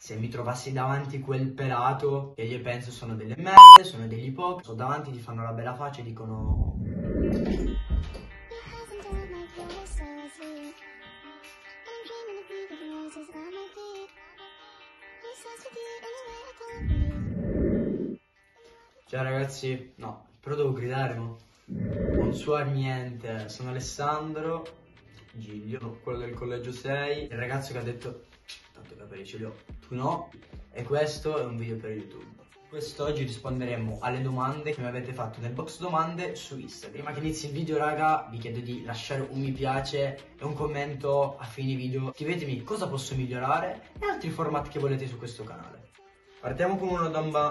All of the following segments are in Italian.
Se mi trovassi davanti quel pelato, che io penso sono delle merde, sono degli ipocriti, davanti ti fanno la bella faccia e dicono... Ciao ragazzi, no, però devo gridare, no? Non so niente, sono Alessandro Giglio, quello del collegio 6, il ragazzo che ha detto tanto capelli ce li ho, tu no, e questo è un video per YouTube. Quest'oggi risponderemo alle domande che mi avete fatto nel box domande su Instagram. Prima che inizi il video raga vi chiedo di lasciare un mi piace e un commento a fine video. Scrivetemi cosa posso migliorare e altri format che volete su questo canale. Partiamo con una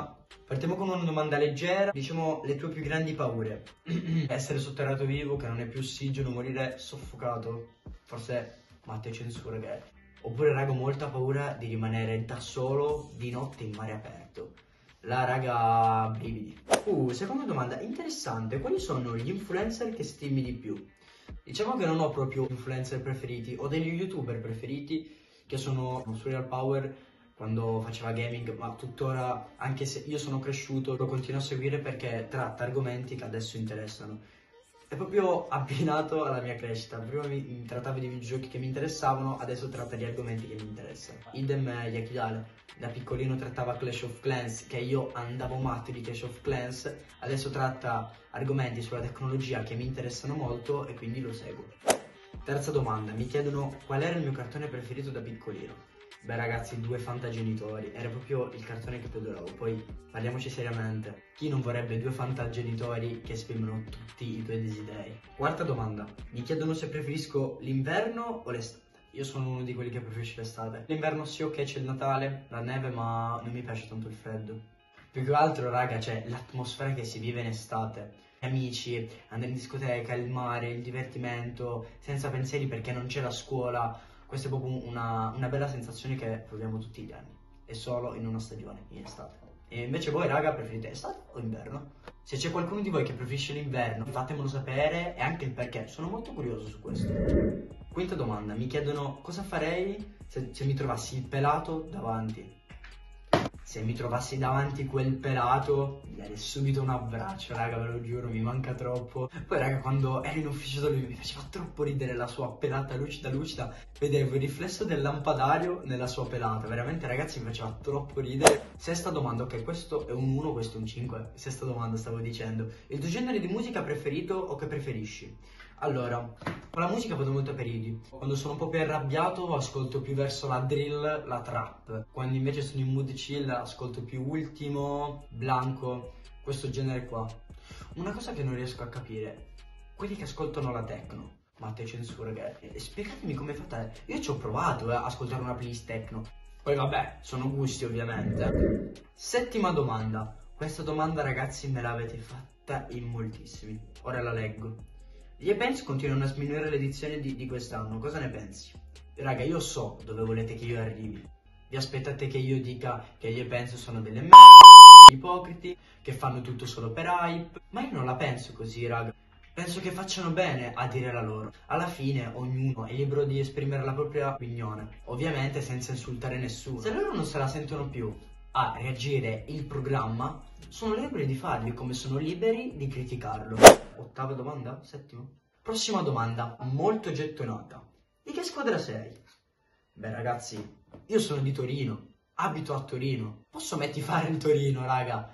domanda leggera. Diciamo le tue più grandi paure. Essere sotterrato vivo, che non è più ossigeno, morire soffocato. Forse Matteo censura che è. Oppure raga ho molta paura di rimanere da solo di notte in mare aperto. La raga brividi. Seconda domanda interessante. Quali sono gli influencer che stimi di più? Diciamo che non ho proprio influencer preferiti. Ho degli youtuber preferiti che sono Surreal Power quando faceva gaming, ma tuttora, anche se io sono cresciuto, lo continuo a seguire perché tratta argomenti che adesso interessano. È proprio abbinato alla mia crescita. Prima mi trattava di videogiochi che mi interessavano, adesso tratta di argomenti che mi interessano. Idem Yakidale, da piccolino trattava Clash of Clans, che io andavo matto di Clash of Clans, adesso tratta argomenti sulla tecnologia che mi interessano molto e quindi lo seguo. Terza domanda, mi chiedono qual era il mio cartone preferito da piccolino. Beh ragazzi, Due Fantagenitori, era proprio il cartone che più adoravo. Poi parliamoci seriamente, chi non vorrebbe due fantagenitori che esprimono tutti i tuoi desideri? Quarta domanda, mi chiedono se preferisco l'inverno o l'estate. Io sono uno di quelli che preferisce l'estate. L'inverno sì, ok, c'è il Natale, la neve, ma non mi piace tanto il freddo. Più che altro raga, c'è l'atmosfera che si vive in estate. Amici, andare in discoteca, il mare, il divertimento, senza pensieri perché non c'è la scuola. Questa è proprio una bella sensazione che proviamo tutti gli anni, e solo in una stagione, in estate. E invece voi raga preferite estate o inverno? Se c'è qualcuno di voi che preferisce l'inverno fatemelo sapere e anche il perché, sono molto curioso su questo. Quinta domanda, mi chiedono cosa farei se mi trovassi il pelato davanti. Se mi trovassi davanti quel pelato, mi darei subito un abbraccio, raga, ve lo giuro, mi manca troppo. Poi, raga, quando ero in ufficio da lui mi faceva troppo ridere la sua pelata lucida, vedevo il riflesso del lampadario nella sua pelata, veramente, ragazzi, mi faceva troppo ridere. Sesta domanda, ok, questo è un 1, questo è un 5, sesta domanda stavo dicendo. Il tuo genere di musica preferito o che preferisci? Allora, con la musica vado molto a periodi. Quando sono un po' più arrabbiato ascolto più verso la drill, la trap. Quando invece sono in mood chill ascolto più Ultimo, Blanco, questo genere qua. Una cosa che non riesco a capire, quelli che ascoltano la techno, Matteo censura che spiegatemi come fate. Io ci ho provato a ascoltare una playlist techno. Poi vabbè, sono gusti ovviamente. Settima domanda. Questa domanda ragazzi me l'avete fatta in moltissimi. Ora la leggo. Gli events continuano a sminuire l'edizione di quest'anno, cosa ne pensi? Raga, io so dove volete che io arrivi. Vi aspettate che io dica che gli events sono delle merde, ipocriti, che fanno tutto solo per hype. Ma io non la penso così, raga. Penso che facciano bene a dire la loro. Alla fine ognuno è libero di esprimere la propria opinione, ovviamente senza insultare nessuno. Se loro non se la sentono più a reagire il programma, sono liberi di farli come sono liberi di criticarlo. Ottava domanda? Settima? Prossima domanda, molto gettonata. Di che squadra sei? Beh ragazzi, io sono di Torino, abito a Torino. Posso metti fare il Torino, raga?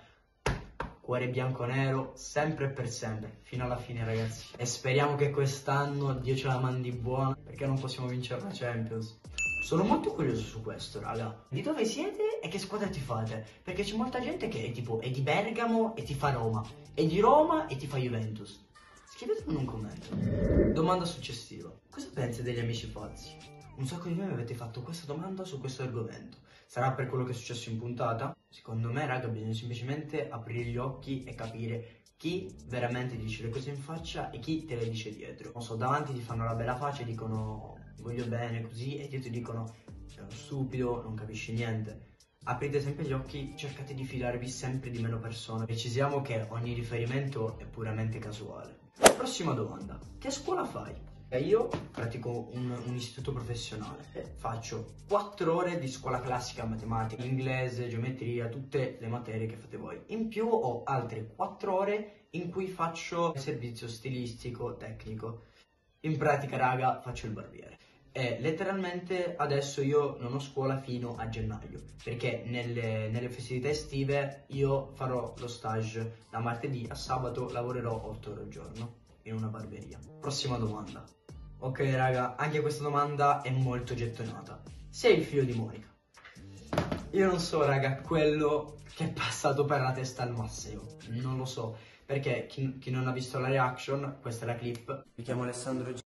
Cuore bianco-nero, sempre e per sempre, fino alla fine ragazzi. E speriamo che quest'anno Dio ce la mandi buona, perché non possiamo vincere la Champions. Sono molto curioso su questo, raga. Di dove siete e che squadra ti fate? Perché c'è molta gente che è tipo, è di Bergamo e ti fa Roma, è di Roma e ti fa Juventus. Scrivetelo in un commento. Domanda successiva. Cosa pensi degli amici falsi? Un sacco di voi mi avete fatto questa domanda su questo argomento. Sarà per quello che è successo in puntata? Secondo me, raga, bisogna semplicemente aprire gli occhi e capire chi veramente ti dice le cose in faccia e chi te le dice dietro. Non so, davanti ti fanno la bella faccia e dicono voglio bene così e dietro ti dicono sei uno stupido, non capisci niente. Aprite sempre gli occhi, cercate di fidarvi sempre di meno persone. Precisiamo che ogni riferimento è puramente casuale. Prossima domanda. Che scuola fai? Io pratico un istituto professionale e faccio 4 ore di scuola classica matematica, inglese, geometria, tutte le materie che fate voi. In più ho altre 4 ore in cui faccio servizio stilistico, tecnico. In pratica, raga, faccio il barbiere. E letteralmente adesso io non ho scuola fino a gennaio, perché nelle festività estive io farò lo stage da martedì a sabato, lavorerò 8 ore al giorno in una barberia. Prossima domanda. Ok raga, anche questa domanda è molto gettonata. Sei il figlio di Monica? Io non so raga, quello che è passato per la testa al Masseo, non lo so, perché chi non ha visto la reaction, questa è la clip. Mi chiamo Alessandro Giglio.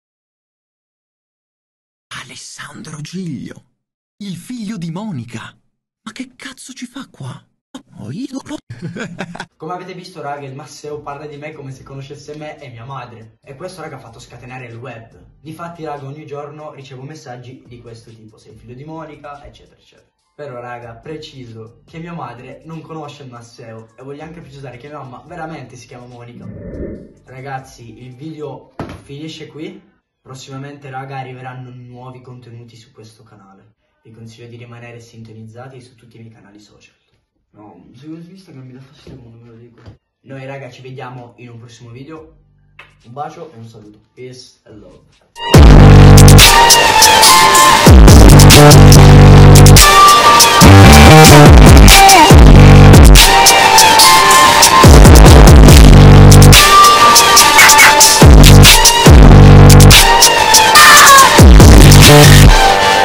Alessandro Giglio, il figlio di Monica. Ma che cazzo ci fa qua? Oh, io... Come avete visto raga, il Masseo parla di me come se conoscesse me e mia madre. E questo raga ha fatto scatenare il web. Difatti raga, ogni giorno ricevo messaggi di questo tipo: sei il figlio di Monica, eccetera eccetera. Però raga, preciso che mia madre non conosce il Masseo, e voglio anche precisare che mia mamma veramente si chiama Monica. Ragazzi, il video finisce qui. Prossimamente raga arriveranno nuovi contenuti su questo canale. Vi consiglio di rimanere sintonizzati su tutti i miei canali social. No, su Instagram mi dà fastidio quando me lo dico. Noi raga ci vediamo in un prossimo video. Un bacio e un saluto. Peace and love.